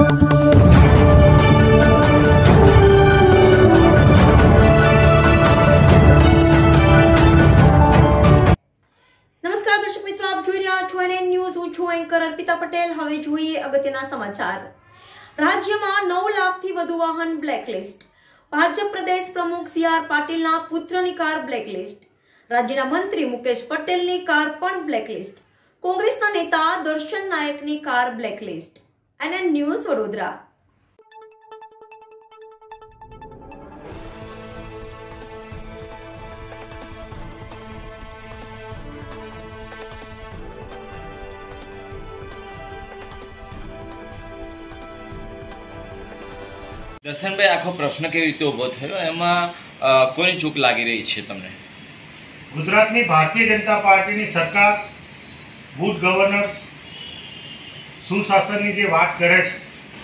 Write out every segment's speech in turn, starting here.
રાજ્યમાં 9 લાખથી વધુ વાહન બ્લેકલિસ્ટ. ભાજપ પ્રદેશ પ્રમુખ સી.આર. પાટીલના પુત્રની કાર બ્લેકલિસ્ટ. રાજ્યના મંત્રી મુકેશ પટેલની કાર પણ બ્લેકલિસ્ટ. કોંગ્રેસના નેતા દર્શન નાયકની car blacklist. NN news Vadodara. દર્શનભાઈ, આખો પ્રશ્ન કેવી રીતે ઊભો થયો, એમાં કોની ચૂક લાગી રહી છે તમને? ગુજરાતની ભારતીય જનતા પાર્ટીની સરકાર ગુડ ગવર્નન્સ, સુશાસનની જે વાત કરે છે,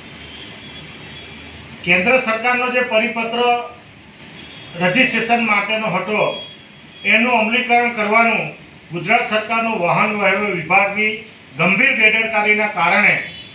કેન્દ્ર સરકારનો જે પરિપત્ર રજિસ્ટ્રેશન માટેનો હતો એનું અમલીકરણ કરવાનું ગુજરાત સરકારનું વાહન વ્યવહાર વિભાગની ગંભીર બેદરકારીના કારણે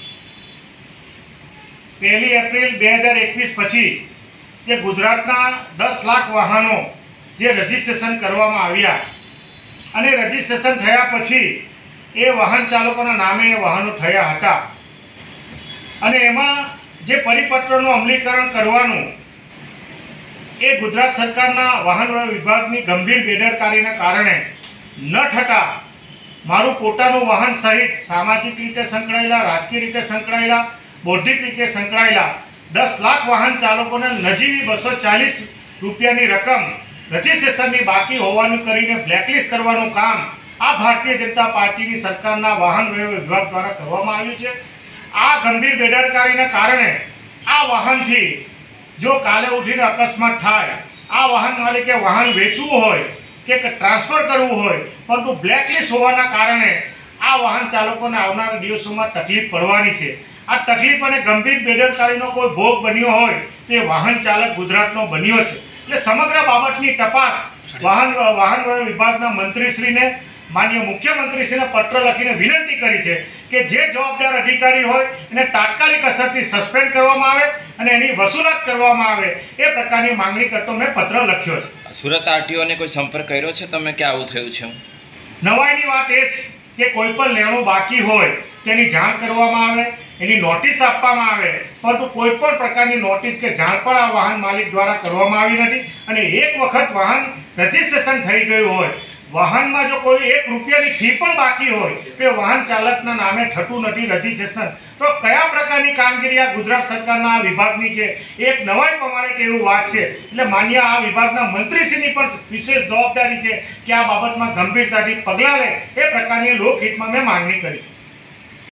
1 એપ્રિલ 2021 પછી જે ગુજરાતના 10 લાખ વાહનો જે રજિસ્ટ્રેશન કરવામાં આવ્યા અને રજિસ્ટ્રેશન થયા પછી એ વાહન ચાલકોના નામે એ વાહનો થયા હતા અને એમાં જે પરિપત્રનું અમલીકરણ કરવાનું એ ગુજરાત સરકારના વાહન વ્યવહાર વિભાગની ગંભીર બેદરકારીના કારણે ન થતાં મારું પોતાનું વાહન સહિત સામાજિક રીતે સંકળાયેલા, રાજકીય રીતે સંકળાયેલા, બૌદ્ધિક રીતે સંકળાયેલા 10 લાખ વાહન ચાલકોને નજીવી 240 રૂપિયાની રકમ રજિસ્ટ્રેશનની બાકી હોવાનું કરીને બ્લેકલિસ્ટ કરવાનું કામ આ ભારતીય જનતા પાર્ટીની સરકારના વાહન વ્યવહાર વિભાગ દ્વારા કરવામાં આવ્યું છે. આ ગંભીર બેદરકારીના કારણે આ વાહનથી જો કાલે ઉઠીને અકસ્માત થાય, આ વાહન માલિકે વાહન વેચવું હોય કે ટ્રાન્સફર કરવું હોય, પરંતુ બ્લેકલિસ્ટ હોવાના કારણે આ વાહન ચાલકોને આવનારા દિવસોમાં તકલીફ પડવાની છે. આ તકલીફ અને ગંભીર બેદરકારીનો કોઈ ભોગ બન્યો હોય તે વાહન ચાલક ગુજરાતનો બન્યો છે. એટલે સમગ્ર બાબતની તપાસ વાહન વ્યવહાર વિભાગના મંત્રીશ્રીને, માનનીય મુખ્યમંત્રીશ્રીને પત્ર લખીને વિનંતી કરી છે કે જે જવાબદાર અધિકારી હોય એને તાત્કાલિક અસરથી સસ્પેન્ડ કરવામાં આવે અને એની વસૂલાત કરવામાં આવે એ પ્રકારની માંગણી કરતો મેં પત્ર લખ્યો છે. સુરત આરટીઓને કોઈ સંપર્ક કર્યો છે તમે કે આવું થયું છે? નવાઈની વાત એ છે કે કોઈ પણ લેણું બાકી હોય તેની જાણ કરવામાં આવે, એની નોટિસ આપવામાં આવે, પરંતુ કોઈ પણ પ્રકારની નોટિસ કે જાણ પણ આ વાહન માલિક દ્વારા કરવામાં આવી નથી. અને એક વખત વાહન રજિસ્ટ્રેશન થઈ ગયું હોય, વાહનમાં જો કોઈ 1 રૂપિયાની ફી પણ બાકી હોય તો વાહન ચાલકના નામે થતું નથી રજિસ્ટ્રેશન, તો કયા પ્રકારની કામગીરી આ ગુજરાત સરકારના વિભાગની છે? એક નવાઈ પ્રમાણે એવું વાત છે. એટલે માન્ય આ વિભાગના મંત્રીશ્રીની પણ વિશેષ જવાબદારી છે કે આ બાબતમાં ગંભીરતાથી પગલાં લે એ પ્રકારની લોકહિતમાં મેં માંગણી કરી છે.